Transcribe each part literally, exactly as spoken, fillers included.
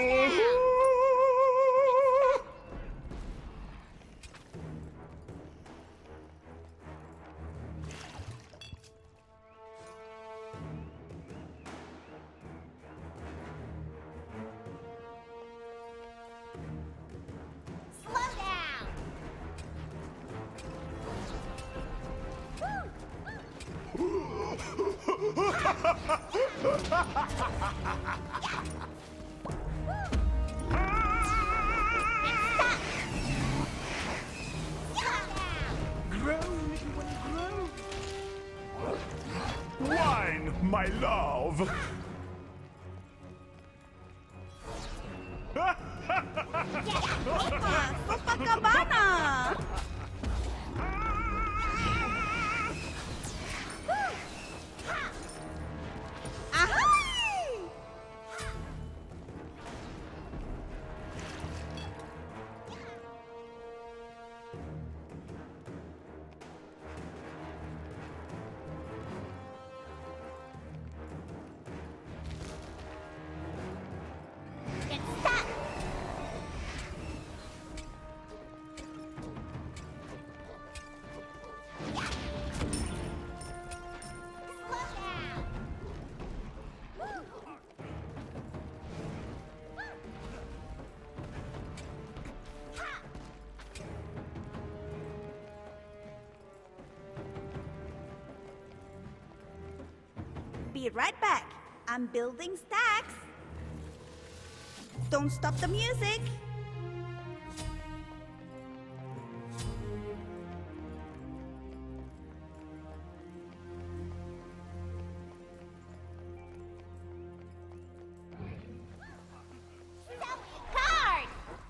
Wine, my love! Copacabana! Be right back. I'm building stacks. Don't stop the music. Card!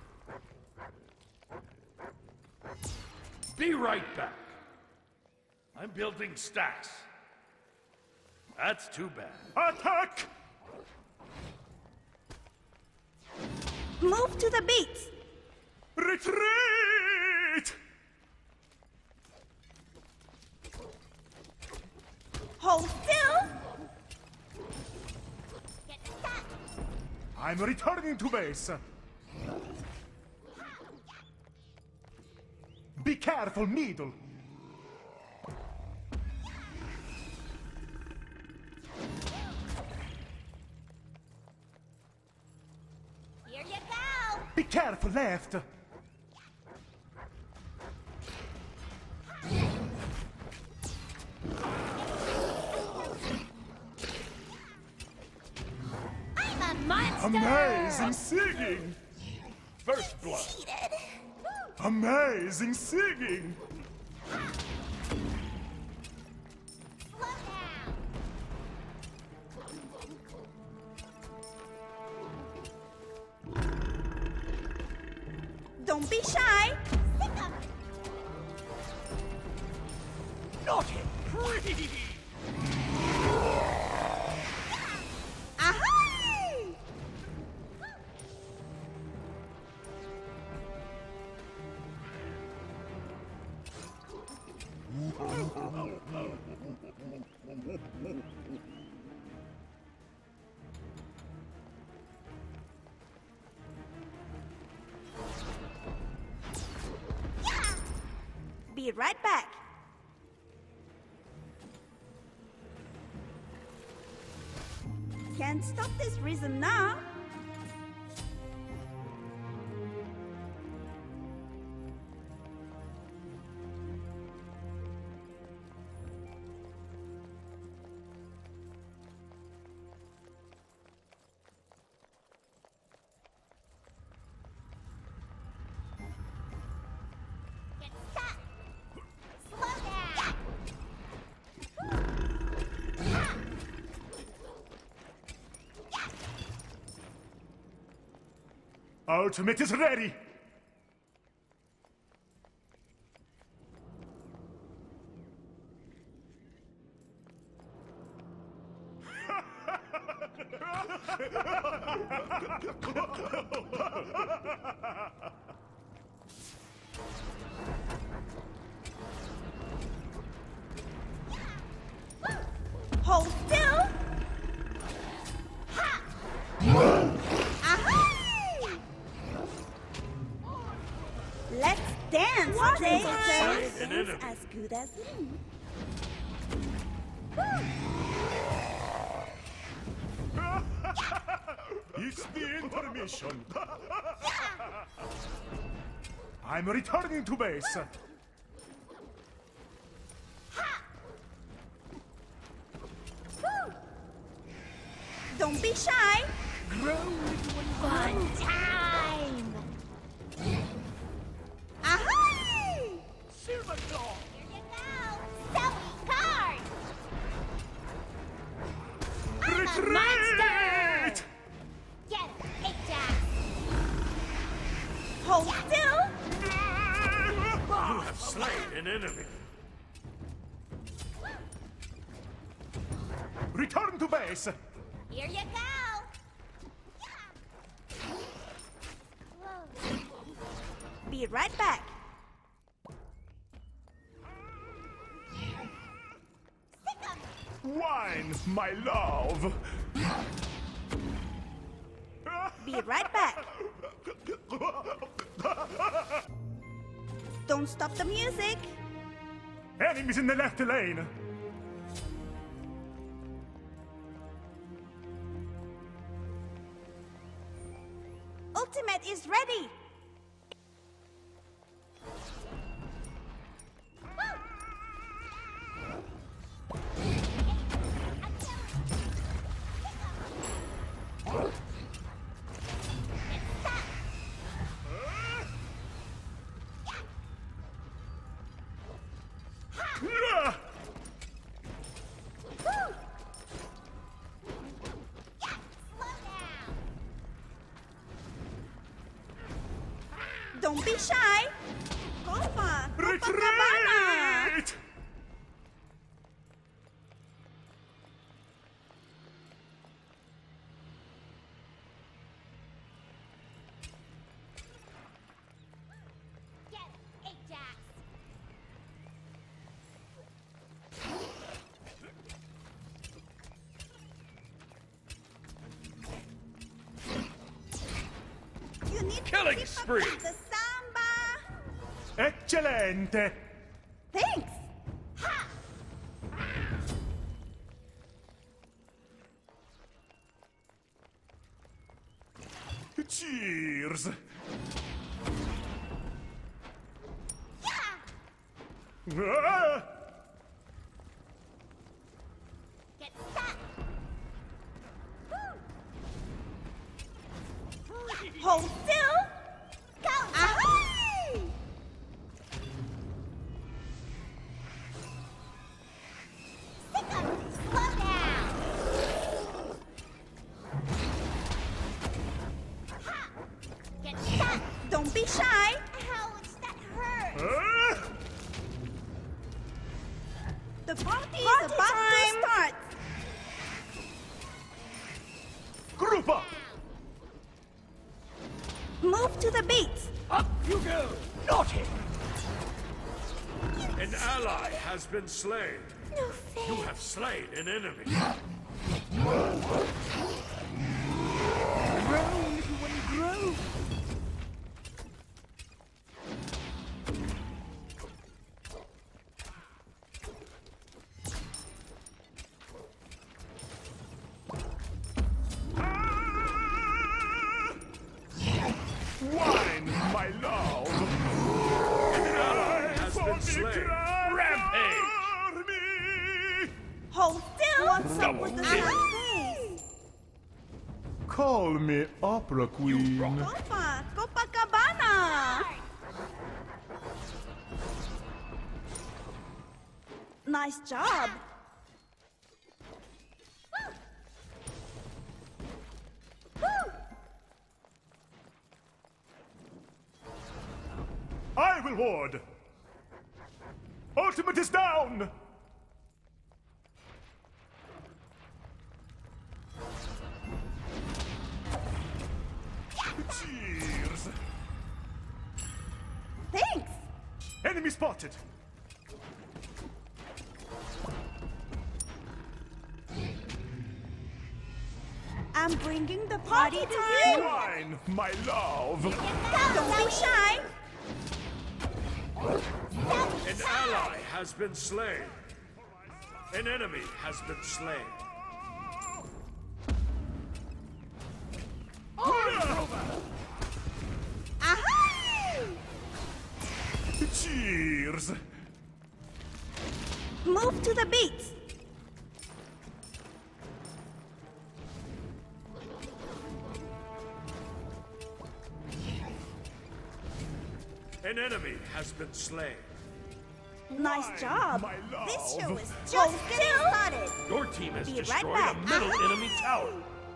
Be right back. I'm building stacks. That's too bad. Attack! Move to the beats. Retreat! Hold still. Get stuck! I'm returning to base. Be careful, middle. Here you go! Be careful, left. I'm a monster! Amazing singing! First blood. Cheated! Amazing singing! Slow down! Don't be shy. Stick 'em! Naughty! Pretty! Ahai! Be right back. Can't stop this rhythm now. Get stuck! Slow down! Ultimate is ready! Hold still. Ha! Ahai! good as new. It's the intermission. I'm returning to base. Don't be shy. Fun time! Ahoy! Silver Claw. Here you go! Selling cards! I'm a Retreat! monster! Get him, Ajax! Hold still. You have slain an enemy. Return to base. Here you go! Whoa. Be right back. Stick 'em! Wine, my love. Be right back. Don't stop the music. Enemies in the left lane. Ultimate is ready. Don't be shy. Copa, Copacabana. Retreat! Get him, Ajax! You need Killing to keep spree. up with the samba. Eccellente. Thanks. Ha! Cheers. Yeah! Ah! Get set! Hold still. Go! Ahoy! Stick 'em! Slow down! Ha! Get set! Don't be shy. Ouch, that hurt! Ah! The party is about to start. Group up. Move to the beat. Up you go! Naughty! An ally has been slain. No fair! You have slain an enemy. Wine, my love. An ally has been slain. Rampage! Army! Hold still. What's up Double with the kill. champagne? Call me Opera Queen. Copa, Copacabana. Nice job. I will ward. Ultimate is down. Cheers. Thanks. Enemy spotted. I'm bringing the party to you. Wine, my love. Don't be shy. An ally has been slain. An enemy has been slain. Aha! Cheers! Move to the beats. An enemy has been slain. Nice job. my love. This show is just getting started. Your team has Be right destroyed back. a middle Aha! enemy tower.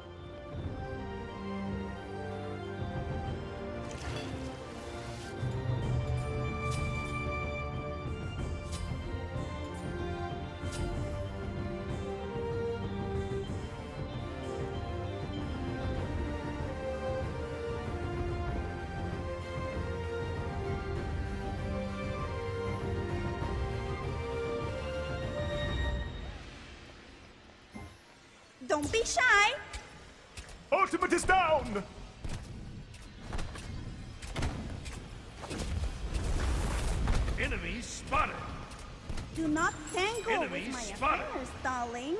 Don't be shy. Ultimate is down! Enemy spotted. Do not tangle Enemy with my spotted. affairs, darling.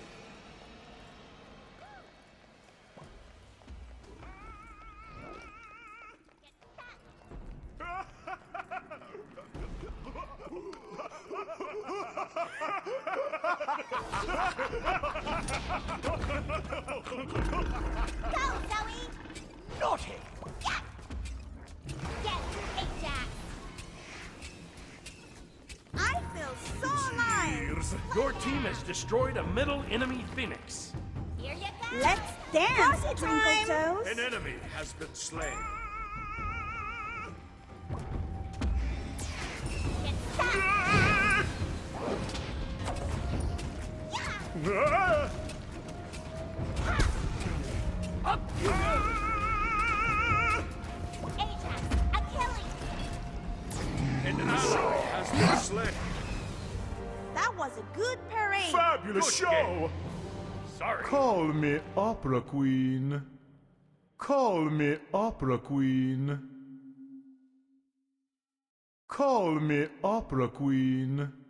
Go, Zoe! Naughty. Yes! Get Ajax! I feel so alive. Cheers! Your team has destroyed a middle enemy phoenix. Here you go! Let's dance, Party Twinkle time. Toes. An enemy has been slain. Get set! Yeah! Ah! Up you go. Ajax, Achilles! An ally has been slain. That was a good parade. Fabulous Good show! game. Sorry. Call me Opera Queen. Call me Opera Queen. Call me Opera Queen.